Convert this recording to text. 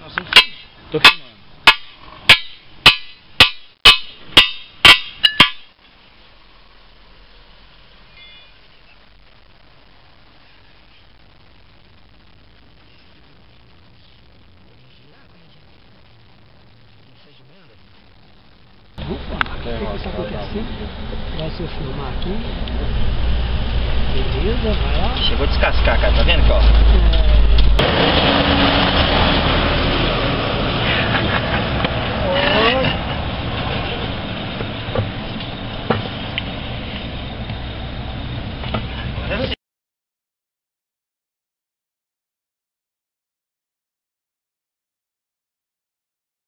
Nossa, tô filmando. O que está acontecendo? Vai se eu filmar aqui. Beleza, vai lá. Chegou a descascar, cara, tá vendo aqui, ó? É...